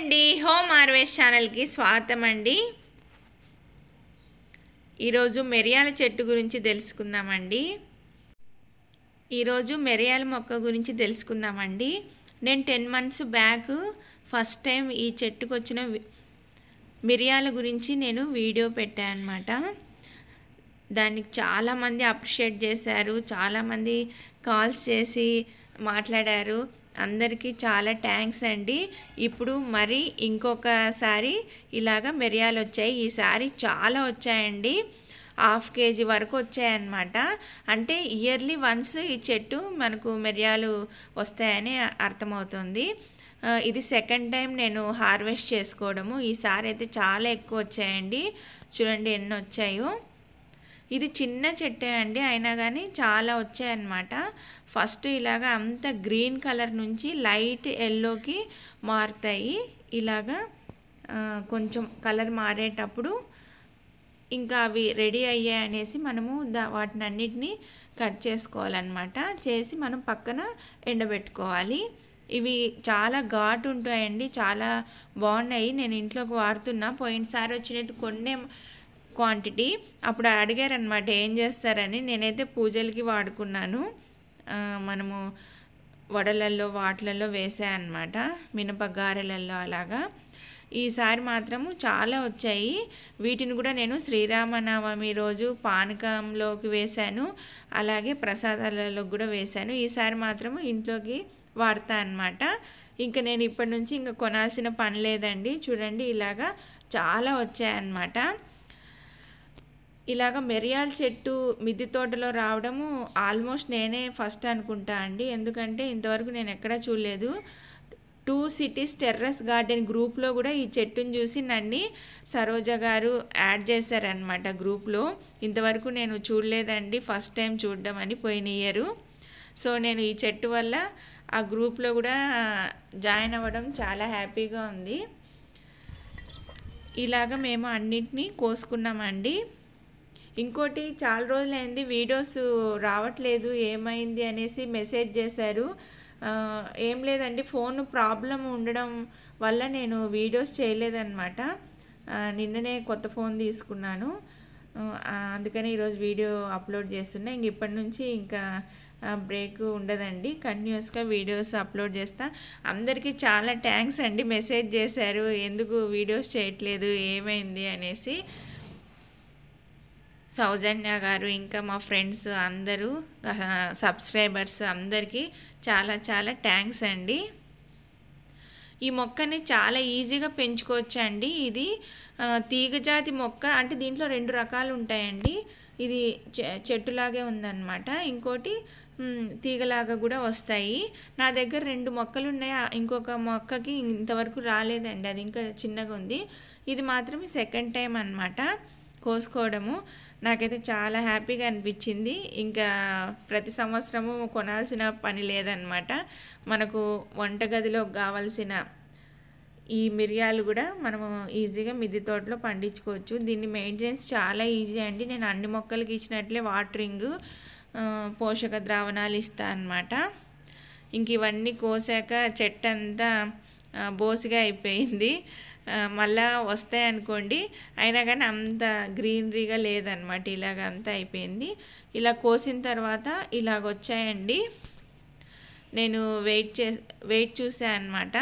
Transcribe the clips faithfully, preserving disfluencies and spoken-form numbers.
అండి, home harvest ఛానల్కి స్వాగతం అండి. ఈరోజు మిరియాల చెట్టు గురించి తెలుసుకుందామండి. ఈరోజు మిరియాల మొక్క గురించి తెలుసుకుందామండి. నేను ten months back first time ఈ చెట్టుకు వచ్చిన మిరియాల గురించి నేను వీడియో పెట్టాను అన్నమాట. దానికి చాలామంది అప్రిషియేట్ చేశారు, చాలామంది కాల్స్ చేసి మాట్లాడారు. అందరికీ చాలా థ్యాంక్స్ అండి. ఇప్పుడు మరి ఇంకొకసారి ఇలాగ మిరియాలు వచ్చాయి. ఈసారి చాలా వచ్చాయండి, హాఫ్ కేజీ వరకు వచ్చాయన్నమాట. అంటే ఇయర్లీ వన్స్ ఈ చెట్టు మనకు మిరియాలు వస్తాయని అర్థమవుతుంది. ఇది సెకండ్ టైం నేను హార్వెస్ట్ చేసుకోవడము. ఈసారి అయితే చాలా ఎక్కువ వచ్చాయండి. చూడండి ఎన్ని వచ్చాయో. ఇది చిన్న చెట్టే అండి, అయినా కానీ చాలా వచ్చాయన్నమాట. ఫస్ట్ ఇలాగా అంత గ్రీన్ కలర్ నుంచి లైట్ ఎల్లోకి మారుతాయి. ఇలాగా కొంచెం కలర్ మారేటప్పుడు ఇంకా అవి రెడీ అయ్యాయి అనేసి మనము దా వాటిని అన్నిటినీ కట్ చేసుకోవాలన్నమాట. చేసి మనం పక్కన ఎండబెట్టుకోవాలి. ఇవి చాలా ఘాటు ఉంటాయండి, చాలా బాగున్నాయి. నేను ఇంట్లోకి వాడుతున్నా. పోయినసారి వచ్చినట్టు కొన్నే క్వాంటిటీ. అప్పుడు అడిగారనమాట ఏం చేస్తారని. నేనైతే పూజలకి వాడుకున్నాను. మనము వడలల్లో వాటిలలో వేసాయన్నమాట, మినప గారెలల్లో అలాగా. ఈసారి మాత్రము చాలా వచ్చాయి. వీటిని కూడా నేను శ్రీరామనవమి రోజు పానకంలోకి వేశాను, అలాగే ప్రసాదాలలో కూడా వేశాను. ఈసారి మాత్రము ఇంట్లోకి వాడతా అన్నమాట. ఇంకా నేను ఇప్పటి నుంచి ఇంకా కొనాల్సిన పని లేదండి. చూడండి ఇలాగా చాలా వచ్చాయన్నమాట. ఇలాగ మిరియాల చెట్టు మిద్దె తోటలో రావడము ఆల్మోస్ట్ నేనే ఫస్ట్ అనుకుంటా అండి. ఎందుకంటే ఇంతవరకు నేను ఎక్కడా చూడలేదు. టూ సిటీస్ టెర్రస్ గార్డెన్ గ్రూప్లో కూడా ఈ చెట్టును చూసి నన్ను సరోజ గారు యాడ్ చేశారనమాట గ్రూప్లో. ఇంతవరకు నేను చూడలేదండి, ఫస్ట్ టైం చూడడం అని పోయిన ఇయర్. సో నేను ఈ చెట్టు వల్ల ఆ గ్రూప్లో కూడా జాయిన్ అవ్వడం చాలా హ్యాపీగా ఉంది. ఇలాగ మేము అన్నిటినీ కోసుకున్నామండి. ఇంకోటి, చాలా రోజులైంది వీడియోస్ రావట్లేదు, ఏమైంది అనేసి మెసేజ్ చేశారు. ఏం లేదండి, ఫోన్ ప్రాబ్లం ఉండడం వల్ల నేను వీడియోస్ చేయలేదన్నమాట. నిన్ననే కొత్త ఫోన్ తీసుకున్నాను, అందుకని ఈరోజు వీడియో అప్లోడ్ చేస్తున్నా. ఇంక ఇప్పటి నుంచి ఇంకా బ్రేక్ ఉండదండి, కంటిన్యూస్గా వీడియోస్ అప్లోడ్ చేస్తా. అందరికీ చాలా థ్యాంక్స్ అండి, మెసేజ్ చేశారు ఎందుకు వీడియోస్ చేయట్లేదు ఏమైంది అనేసి. సౌజన్య గారు, ఇంకా మా ఫ్రెండ్స్ అందరూ, సబ్స్క్రైబర్స్ అందరికీ చాలా చాలా థ్యాంక్స్ అండి. ఈ మొక్కని చాలా ఈజీగా పెంచుకోవచ్చు అండి. ఇది తీగజాతి మొక్క, అంటే దీంట్లో రెండు రకాలు ఉంటాయండి. ఇది చెట్టులాగే ఉందన్నమాట, ఇంకోటి తీగలాగా కూడా వస్తాయి. నా దగ్గర రెండు మొక్కలు ఉన్నాయి. ఇంకొక మొక్కకి ఇంతవరకు రాలేదండి, అది ఇంకా చిన్నగా ఉంది. ఇది మాత్రం సెకండ్ టైం అన్నమాట కోసుకోవడము. నాకైతే చాలా హ్యాపీగా అనిపించింది. ఇంకా ప్రతి సంవత్సరము కొనాల్సిన పని లేదన్నమాట. మనకు వంటగదిలో కావాల్సిన ఈ మిరియాలు కూడా మనము ఈజీగా మిద్దె తోటలో పండించుకోవచ్చు. దీన్ని మెయింటెనెన్స్ చాలా ఈజీ అండి. నేను అన్ని మొక్కలకి ఇచ్చినట్లే వాటరింగ్, పోషక ద్రావణాలు ఇస్తాను అన్నమాట. ఇంక ఇవన్నీ కోసాక చెట్టు అంతా బోసిగా అయిపోయింది. మళ్ళా వస్తాయి అనుకోండి, అయినా కానీ అంత గ్రీనరీగా లేదనమాట. ఇలాగ అంతా అయిపోయింది. ఇలా కోసిన తర్వాత ఇలాగ వచ్చాయండి. నేను వెయిట్ చే వెయిట్ చూసాను అనమాట.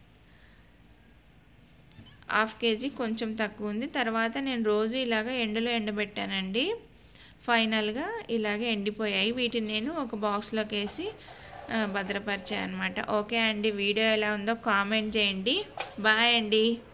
హాఫ్ కేజీ కొంచెం తక్కువ ఉంది. తర్వాత నేను రోజు ఇలాగ ఎండలో ఎండబెట్టానండి. ఫైనల్గా ఇలాగ ఎండిపోయాయి. వీటిని నేను ఒక బాక్స్లోకి వేసి భద్రపరిచాను అనమాట. ఓకే అండి, వీడియో ఎలా ఉందో కామెంట్ చేయండి. బాయ్ అండి.